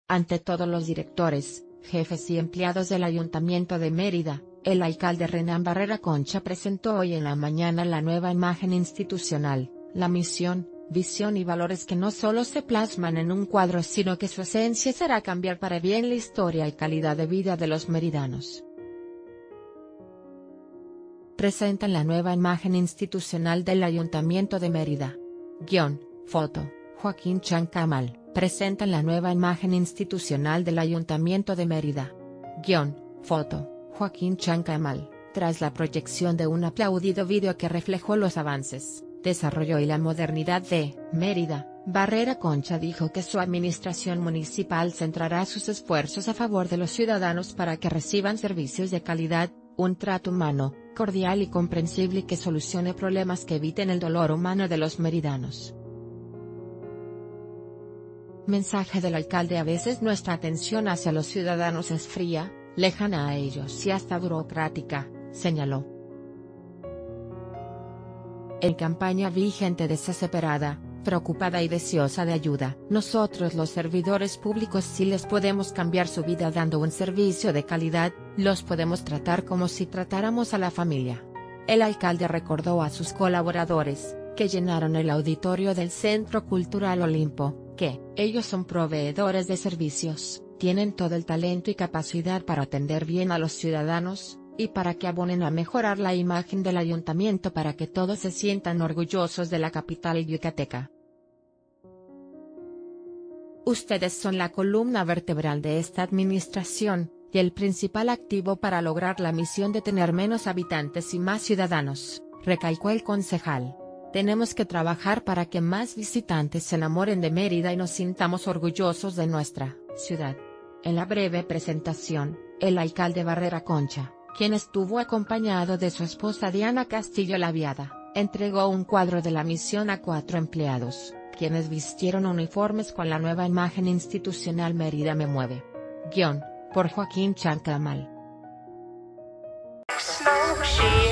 Ante todos los directores, jefes y empleados del Ayuntamiento de Mérida, el alcalde Renán Barrera Concha presentó hoy en la mañana la nueva imagen institucional, la misión, visión y valores que no solo se plasman en un cuadro sino que su esencia será cambiar para bien la historia y calidad de vida de los meridanos. Presentan la nueva imagen institucional del Ayuntamiento de Mérida. Foto, Joaquín Chancamal. Presentan la nueva imagen institucional del Ayuntamiento de Mérida. Foto, Joaquín Chancamal. Tras la proyección de un aplaudido vídeo que reflejó los avances, desarrollo y la modernidad de Mérida, Barrera Concha dijo que su administración municipal centrará sus esfuerzos a favor de los ciudadanos para que reciban servicios de calidad, un trato humano, cordial y comprensible que solucione problemas que eviten el dolor humano de los meridanos. Mensaje del alcalde: a veces nuestra atención hacia los ciudadanos es fría, lejana a ellos y hasta burocrática, señaló. En campaña vi gente desesperada, preocupada y deseosa de ayuda. Nosotros los servidores públicos sí les podemos cambiar su vida dando un servicio de calidad, los podemos tratar como si tratáramos a la familia. El alcalde recordó a sus colaboradores, que llenaron el auditorio del Centro Cultural Olimpo, que ellos son proveedores de servicios, tienen todo el talento y capacidad para atender bien a los ciudadanos, y para que abonen a mejorar la imagen del ayuntamiento para que todos se sientan orgullosos de la capital yucateca. Ustedes son la columna vertebral de esta administración, y el principal activo para lograr la misión de tener menos habitantes y más ciudadanos, recalcó el concejal. Tenemos que trabajar para que más visitantes se enamoren de Mérida y nos sintamos orgullosos de nuestra ciudad. En la breve presentación, el alcalde Barrera Concha, quien estuvo acompañado de su esposa Diana Castillo Laviada, entregó un cuadro de la misión a 4 empleados, quienes vistieron uniformes con la nueva imagen institucional Mérida me mueve. Por Joaquín Chancamal.